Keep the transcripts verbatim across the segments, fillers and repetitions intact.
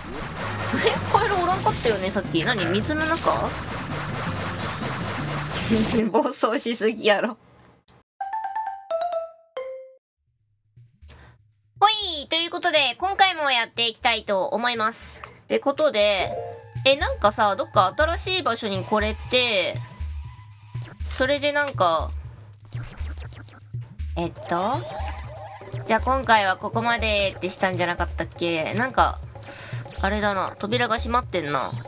え、カエルおらんかったよね、さっき。何、水の中？暴走しすぎやろ。ほい、ということで、今回もやっていきたいと思います。ってことで、え、なんかさ、どっか新しい場所に来れて、それでなんか、えっと、じゃあ今回はここまでってしたんじゃなかったっけ？なんか、あれだな、扉が閉まってんな。ん？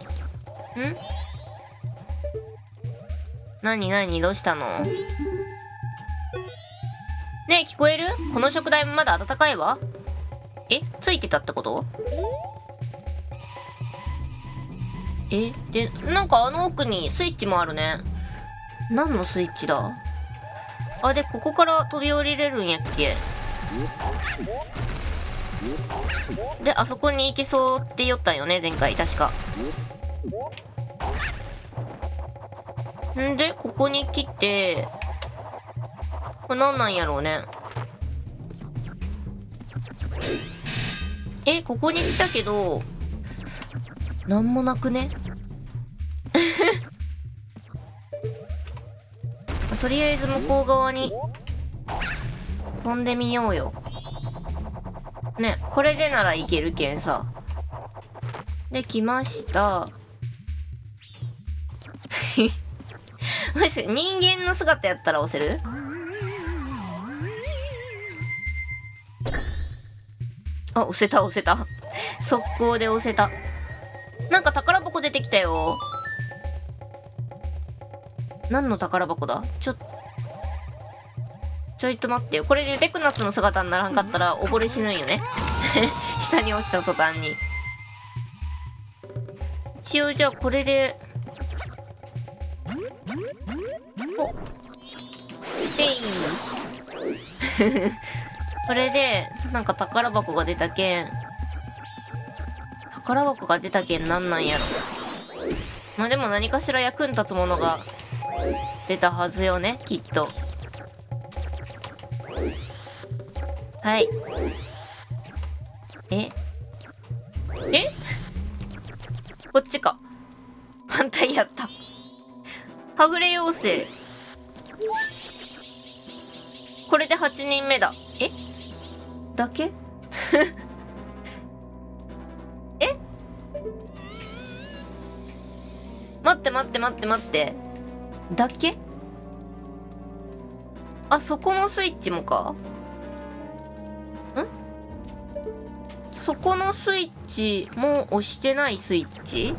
なになに、どうしたの？ねえ、聞こえる？この食材もまだ温かいわ。え、ついてたってこと？え、で、なんかあの奥にスイッチもあるね。何のスイッチだ？あ、で、ここから飛び降りれるんやっけ？で、あそこに行けそうって言ったんよね、前回、確か。んで、ここに来て、これ何なんやろうね。え、ここに来たけど、なんもなくね？とりあえず向こう側に飛んでみようよ。ね、これでならいけるけんさ。で、来ました。もし人間の姿やったら押せる？あ、押せた押せた。速攻で押せた。なんか宝箱出てきたよ。何の宝箱だ？ちょ、ちょいと待ってよ。これでデクナツの姿にならんかったら溺れ死ぬんよね。下に落ちた途端に。一応じゃあこれで、お、えい。これで、なんか宝箱が出たけん。宝箱が出たけんなんなんやろ。まあでも何かしら役に立つものが出たはずよね、きっと。はい。え？え？こっちか。反対やった。はぐれ妖精。これではちにんめだ。え？だけ？え？待って待って待って待って。だけ？あ、そこのスイッチもか？ん？そこのスイッチも押してないスイッチ？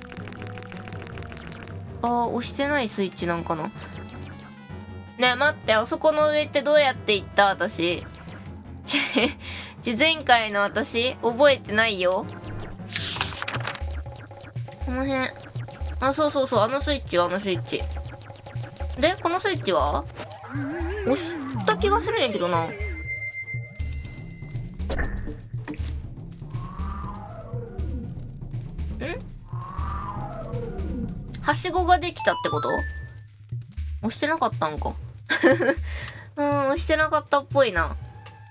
あー、押してないスイッチなんかな。ねえ、待って、あそこの上ってどうやって行った？私。ち、前回の私、覚えてないよ。この辺。あ、そうそうそう、あのスイッチはあのスイッチ。で、このスイッチは押した気がするんやけどな。ん？はしごができたってこと？押してなかったんか。うん、押してなかったっぽいな。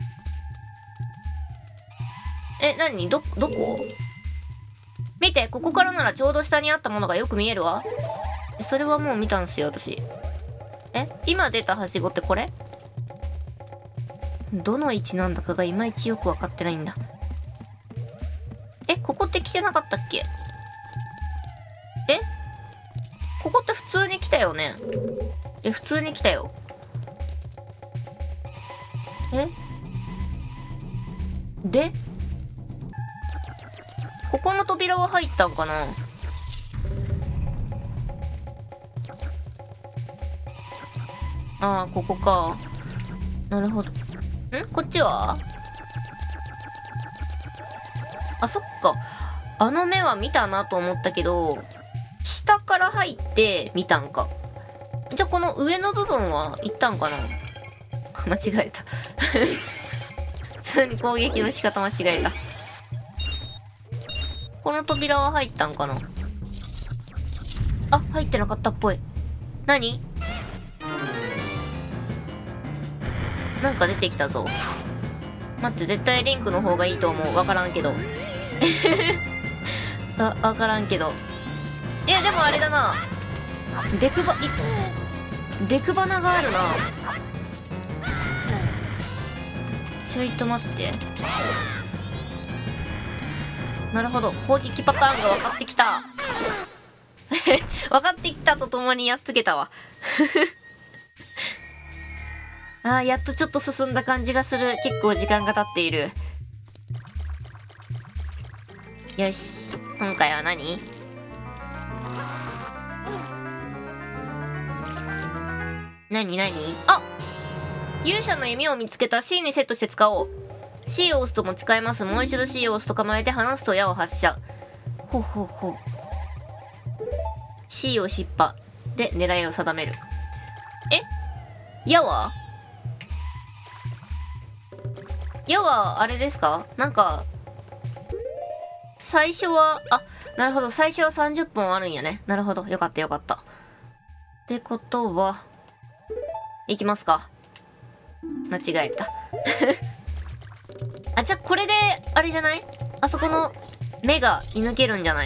え、なに？ど、どこ？見て、ここからならちょうど下にあったものがよく見えるわ。それはもう見たんすよ、私。え、今出たはしごってこれ？どの位置なんだかがいまいちよくわかってないんだ。え、ここって来てなかったっけ？え？ここって普通に来たよね？え、普通に来たよ。え？で？ここの扉は入ったんかな？ああ、ここか。なるほど。ん？こっちは？あ、そっか。あの目は見たなと思ったけど、下から入って見たんか。じゃあこの上の部分は行ったんかな？間違えた。普通に攻撃の仕方間違えた。この扉は入ったんかな？あ、入ってなかったっぽい。何？なんか出てきたぞ。待って、絶対リンクの方がいいと思う。わからんけど。 あ、わからんけど。いや、でもあれだな。デクバ、い、デクバナがあるな。ちょいと待って。なるほど。攻撃パターンが分かってきた。分かってきたとともにやっつけたわ。あー、やっとちょっと進んだ感じがする。結構時間が経っている。よし。今回は何？何何？あ！勇者の弓を見つけた。 C にセットして使おう。 C を押すとも使えます。もう一度 C を押すと構えて離すと矢を発射。ほうほうほう。 C を失敗で狙いを定める。え？矢は矢はあれですか？なんか最初は、あ、なるほど、最初はさんじゅっぽんあるんやね。なるほど、よかったよかった。ってことは、いきますか。間違えた。あ、じゃあこれで、あれじゃない？あそこの目が射抜けるんじゃない？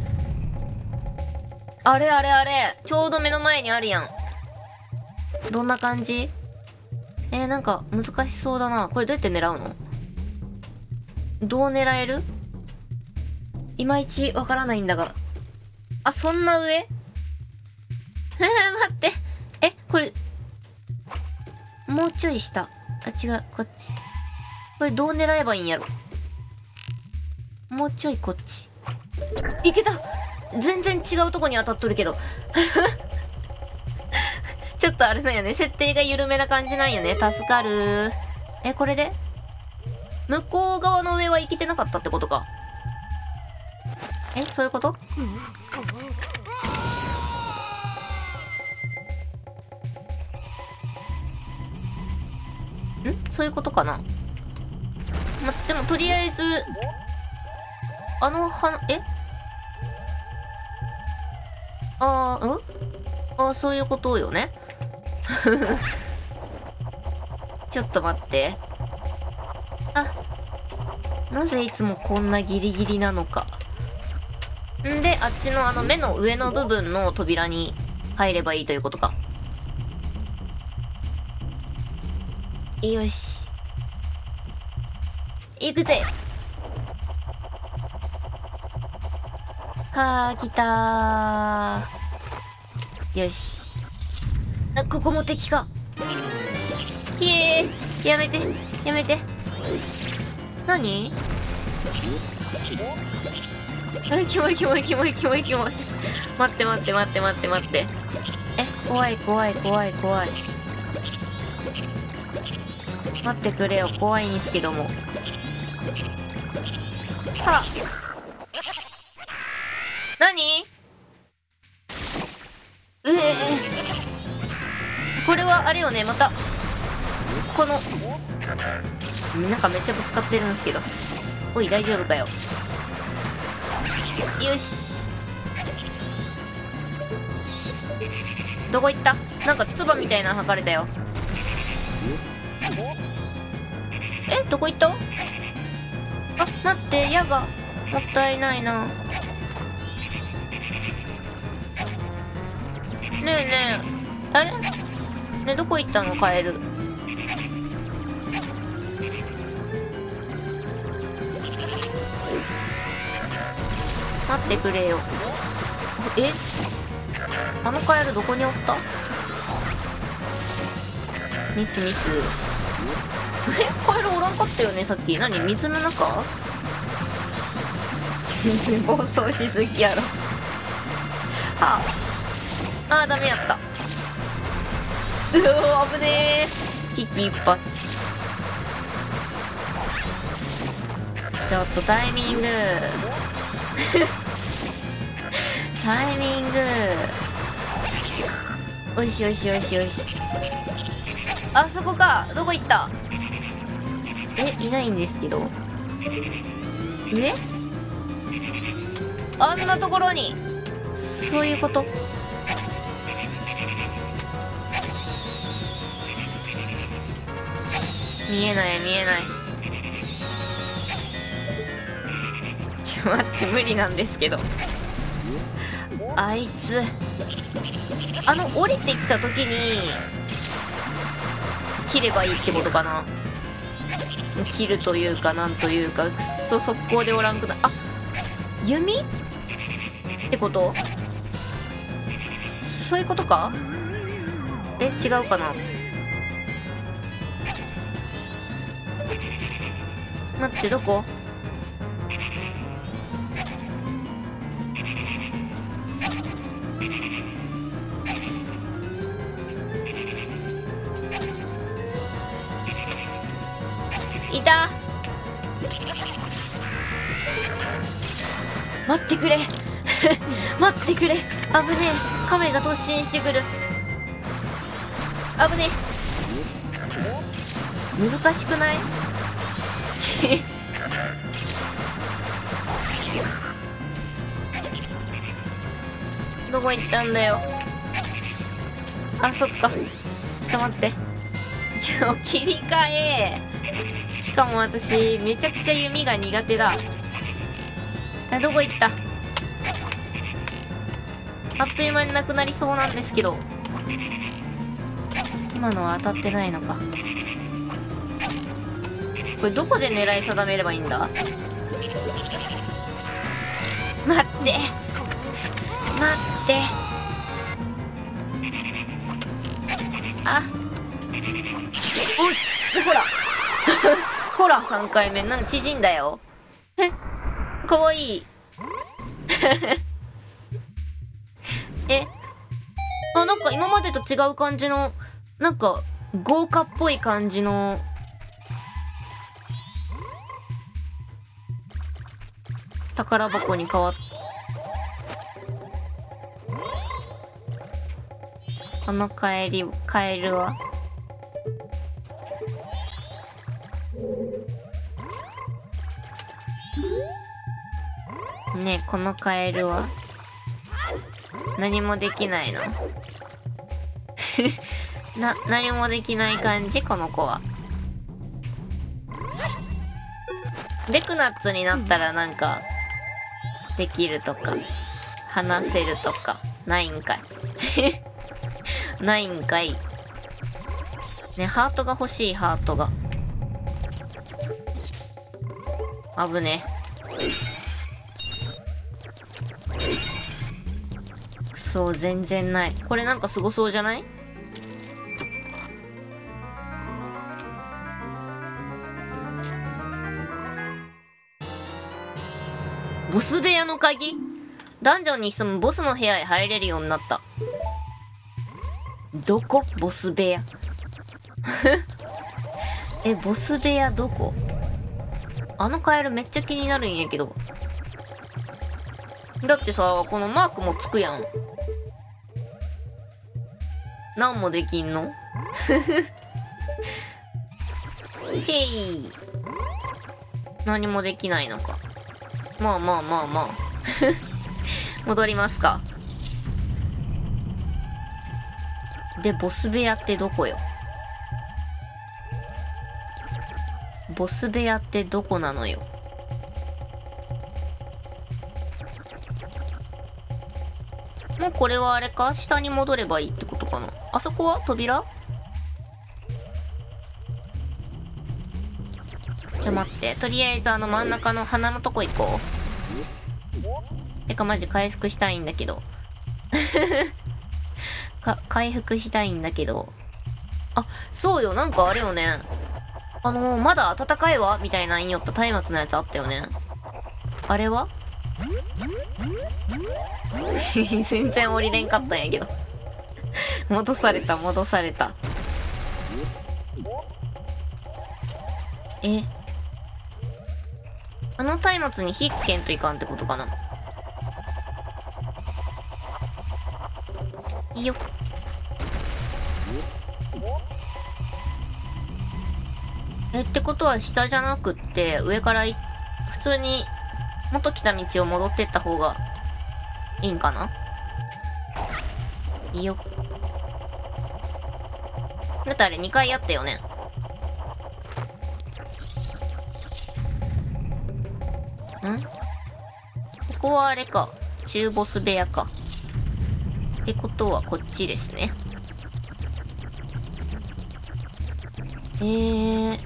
あれあれあれ、ちょうど目の前にあるやん。どんな感じ？えー、なんか難しそうだな。これどうやって狙うの？どう狙える？いまいちわからないんだが。あ、そんな上？待って。え、これ、もうちょい下。あ、違う、こっち。これどう狙えばいいんやろ。もうちょいこっち。いけた！全然違うとこに当たっとるけど。ちょっとあれなんよね。設定が緩めな感じなんよね。助かる。え、これで向こう側の上は生きてなかったってことか。え、そういうこと？ん？そういうことかな。ま、でもとりあえず、あの花、え？あー、ん？あー、そういうことよね。ちょっと待って。あ、なぜいつもこんなギリギリなのか。んで、あっちのあの目の上の部分の扉に入ればいいということか。よし。行くぜ。はー、来たー。よし。あ、ここも敵か。ひえー、やめて、やめて。何？え、キモいキモいキモいキモいキモい。待って待って待って待って待って。え、怖い怖い怖い怖い。待ってくれよ、怖いんですけども。はっ。何？うえー。これはあれよね、また。この。なんかめっちゃぶつかってるんですけど。おい、大丈夫かよ。よし。どこ行った？なんか唾みたいなの吐かれたよ。え、どこ行った？あ、待って、矢がもったいないな。ねえねえ、あれねえ、どこ行ったのカエル。待ってくれよ。え、あのカエルどこにおった？ミスミス。え、カエルおらんかったよねさっき。何、水の中？暴走しすぎやろ。はあ、あー、ダメやった。うおー、危ねー。危機一髪。ちょっとタイミング。タイミング。おいしおいしおいしおいし。あそこか。どこ行った？え、いないんですけど。上？あんなところに。そういうこと？見えない見えない。ちょ待って無理なんですけど。あいつあの降りてきた時に切ればいいってことかな。切るというかなんというか、くっそ速攻でおらんくな。あ、弓ってこと？そういうことか？え、違うかな。待って、どこ？いた。待ってくれ待ってくれ、危ねえ、亀が突進してくる。危ねえ、難しくない？どこ行ったんだよ。あ、そっか、ちょっと待って、ちょ切り替え。しかも私めちゃくちゃ弓が苦手だ。あ、どこ行った？あっという間になくなりそうなんですけど、今のは当たってないのか。これどこで狙い定めればいいんだ？待って待ってあ、おっし、ほらほらさんかいめなんか縮んだよ。え、かわいいえ、あ、なんか今までと違う感じの、なんか豪華っぽい感じの宝箱に変わっ、このカエル、カエルはねえ、このカエルは何もできないのな、何もできない感じ、この子は。デクナッツになったらなんかできるとか話せるとかないんかいないんかいね。ハートが欲しい、ハートが。危ねえ、くそ、全然ない。これなんかすごそうじゃない？ボス部屋の鍵？ダンジョンに潜むボスの部屋へ入れるようになった。どこ？ボス部屋え、ボス部屋どこ？あのカエルめっちゃ気になるんやけど。だってさ、このマークもつくやん。なんもできんのてい。何もできないのか。まあまあまあまあ戻りますか。で、ボス部屋ってどこよ？ボス部屋ってどこなのよ？もうこれはあれか？下に戻ればいいってことかな？あそこは扉？ちょ待って、とりあえずあの真ん中の鼻のとこ行こう。てかマジ回復したいんだけどか回復したいんだけど、あ、そうよ、なんかあれよね、あのー、まだ暖かいわみたいな言いよった松明のやつあったよね。あれは全然降りれんかったんやけど戻された戻された。え、あの松明に火つけんといかんってことかな。いいよ。え、ってことは下じゃなくって上からい普通に元来た道を戻ってった方がいいんかな。いいよ。だってあれにかいやったよね。んこはあれか。中ボス部屋か。ってことはこっちですね。えー。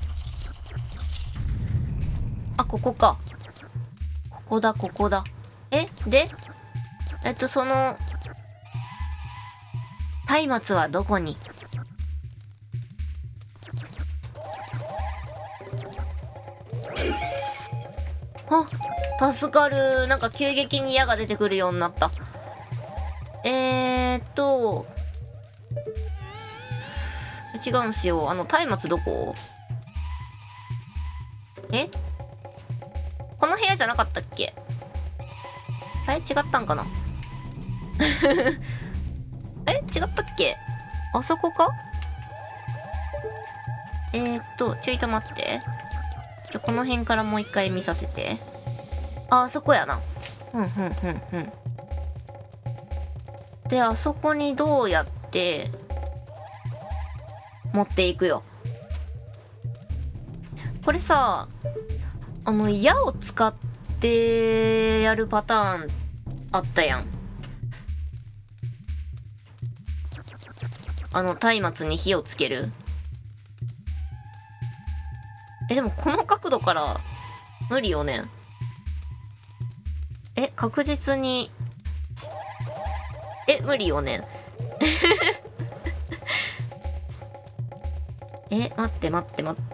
あ、ここか。ここだ、ここだ。えでえっと、その、松明はどこに？あ、助かる。なんか急激に矢が出てくるようになった。えーっと、違うんすよ。あの、松明どこ？え？この部屋じゃなかったっけ？あれ違ったんかなえ違ったっけ？あそこか？えーっと、ちょいと待って。ちょ、この辺からもう一回見させて。あ、あそこやな。うん、うん、うん、うん。で、あそこにどうやって、持っていくよ。これさ、あの、矢を使ってやるパターンあったやん。あの、松明に火をつける。え、でもこの角度から無理よね。え、確実に。え、無理よね。え、待って待って待って。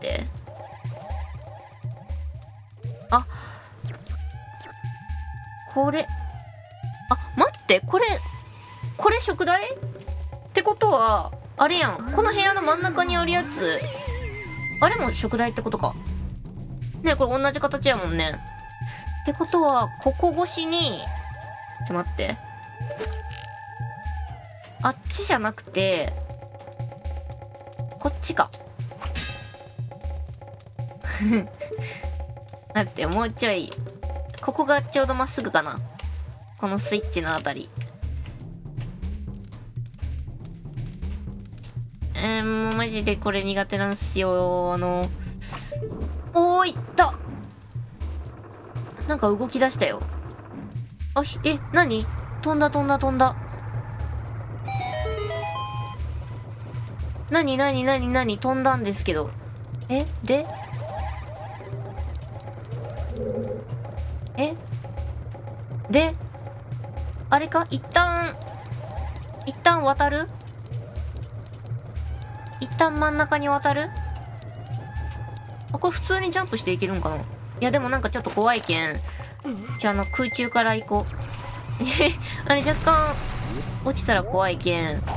あ、これ。あ、待って、これ、これ食材ってことは、あれやん。この部屋の真ん中にあるやつ。あれも食材ってことか。ね、これ同じ形やもんね。ってことは、ここ越しに、ちょっと待って。あっちじゃなくて、こっちか。待って、もうちょい。ここがちょうどまっすぐかな。このスイッチのあたり。えー、もうマジでこれ苦手なんすよ。あの、おー、いったなんか動き出したよ。あ、え、何？飛んだ飛んだ飛んだ。なになになになに飛んだんですけど。えでえであれか一旦、一旦渡る一旦真ん中に渡るあ、これ普通にジャンプしていけるんかな。いや、でもなんかちょっと怖いけん。じゃあ、あの、空中から行こう。あれ、若干、落ちたら怖いけん。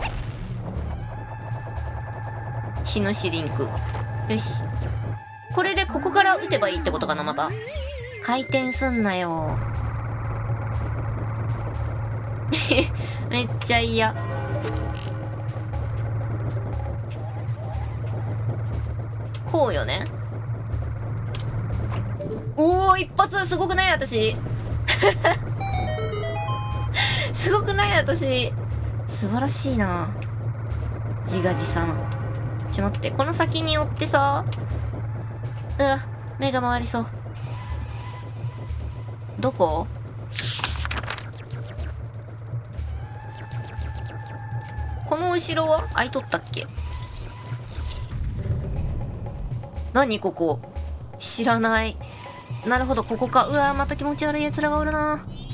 死ぬし、リンク。よし。これでここから撃てばいいってことかな、また。回転すんなよ。めっちゃ嫌。こうよね。おー、一発すごくない私。すごくない私。素晴らしいな。自画自賛。ちょ、待って。この先に寄ってさ。うわ、目が回りそう。どこ？この後ろは開いとったっけ？何ここ？知らない。なるほど、ここか。うわー、また気持ち悪い奴らがおるな。